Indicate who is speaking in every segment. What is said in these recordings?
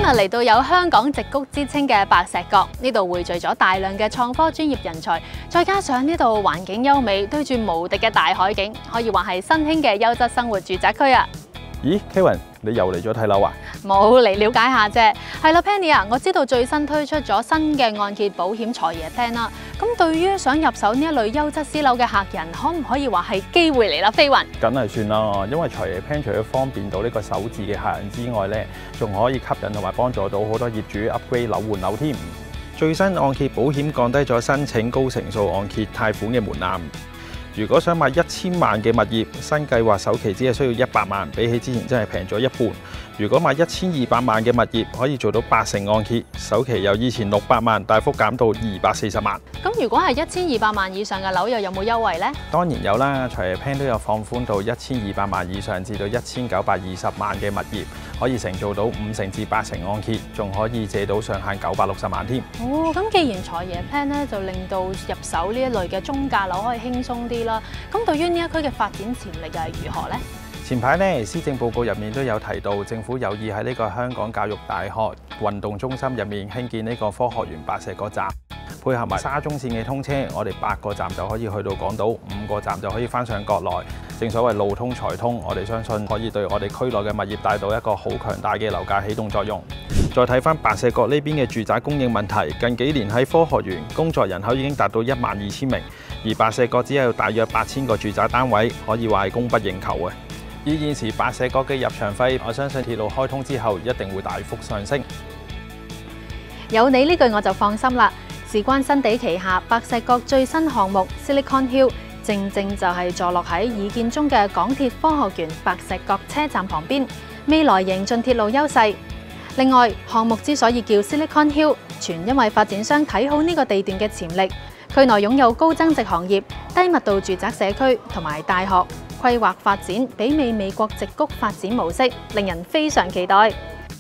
Speaker 1: 嚟到有香港矽谷之稱嘅白石角，呢度匯聚咗大量嘅創科專業人才，再加上呢度環境優美，對住無敵嘅大海景，可以話係新興嘅優質生活住宅區啊！
Speaker 2: 咦 ，Kevin， 你又嚟咗睇樓啊？
Speaker 1: 冇嚟了解下啫。係啦 ，Penny 啊，我知道最新推出咗新嘅按揭保險財爺 plan 啦。咁對於想入手呢一類優質私樓嘅客人，可唔可以話係機會嚟啦？飛雲，
Speaker 2: 梗係算啦，因為財爺 plan 除咗方便到呢個首置嘅客人之外咧，仲可以吸引同埋幫助到好多業主 upgrade 樓換樓添。最新按揭保險降低咗申請高成數按揭貸款嘅門檻。如果想買1000萬嘅物業，新計劃首期只係需要100萬，比起之前真係平咗一半。如果買1200萬嘅物業，可以做到80%按揭，首期由以前600萬大幅減到240萬。
Speaker 1: 咁如果係1200萬以上嘅樓，又有冇優惠呢？
Speaker 2: 當然有啦，財爺 plan 都有放寬到1200萬以上至到1920萬嘅物業，可以承做到50%至80%按揭，仲可以借到上限960萬添。
Speaker 1: 哦，咁既然財爺 plan 咧，就令到入手呢一類嘅中價樓可以輕鬆啲啦。咁對於呢一區嘅發展潛力又係如何呢？
Speaker 2: 前排呢，施政報告入面都有提到，政府有意喺呢個香港教育大學運動中心入面興建呢個科學園白石角站，配合埋沙中線嘅通車，我哋8個站就可以去到港島，5個站就可以翻上國內。正所謂路通財通，我哋相信可以對我哋區內嘅物業帶到一個好強大嘅樓價起動作用。再睇翻白石角呢邊嘅住宅供應問題，近幾年喺科學園工作人口已經達到12000名，而白石角只有大約8000個住宅單位，可以話係供不應求嘅。以現時白石角嘅入場費，我相信鐵路開通之後一定會大幅上升。
Speaker 1: 有你呢句我就放心啦。事關新地旗下白石角最新項目 Silicon Hill， 正正就係坐落喺擬建中嘅港鐵科學園白石角車站旁邊，未來迎進鐵路優勢。另外，項目之所以叫 Silicon Hill， 全因為發展商睇好呢個地段嘅潛力，區內擁有高增值行業、低密度住宅社區同埋大學。規劃發展媲美美國矽谷發展模式，令人非常期待。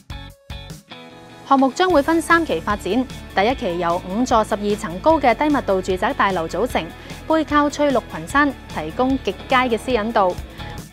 Speaker 1: 項目將會分3期發展，第一期由5座12層高嘅低密度住宅大樓組成，背靠翠綠群山，提供極佳嘅私隱度。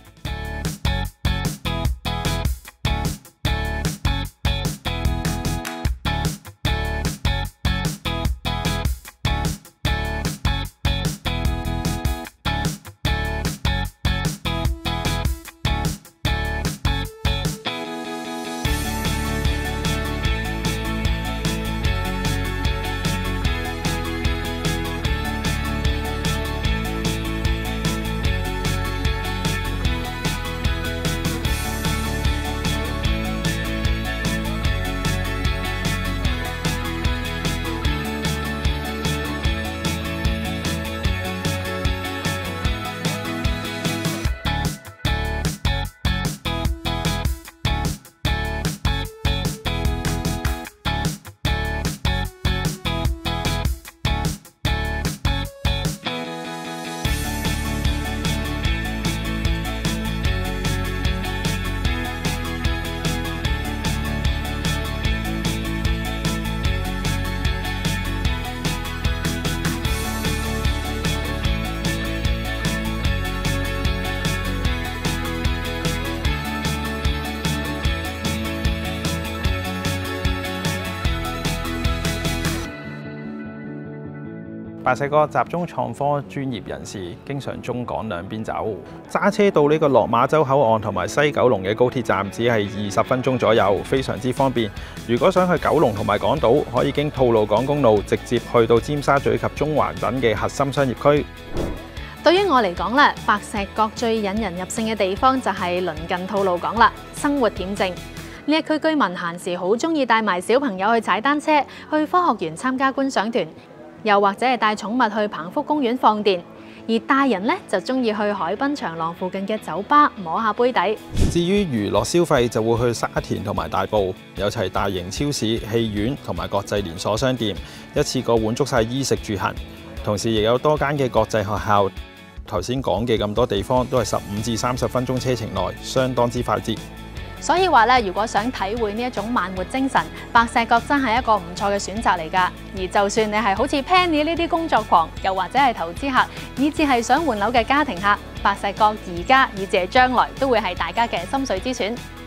Speaker 2: 白石角集中創科專業人士，經常中港兩邊走，揸車到呢個落馬洲口岸同埋西九龍嘅高鐵站，只係20分鐘左右，非常之方便。如果想去九龍同埋港島，可以經吐露港公路直接去到尖沙咀及中環等嘅核心商業區。
Speaker 1: 對於我嚟講咧，白石角最引人入勝嘅地方就係鄰近吐露港啦，生活恬靜。呢一區居民閒時好中意帶埋小朋友去踩單車，去科學園參加觀賞團。又或者係帶寵物去彭福公園放電，而大人呢就中意去海濱長廊附近嘅酒吧摸下杯底。
Speaker 2: 至於娛樂消費就會去沙田同埋大埔，有齊大型超市、戲院同埋國際連鎖商店，一次過滿足晒衣食住行。同時亦有多間嘅國際學校。頭先講嘅咁多地方都係15至30分鐘車程內，相當之快捷。
Speaker 1: 所以話咧，如果想體會呢一種慢活精神，白石角真係一個唔錯嘅選擇嚟㗎。而就算你係好似 Penny 呢啲工作狂，又或者係投資客，以至係想換樓嘅家庭客，白石角而家以至係將來都會係大家嘅心水之選。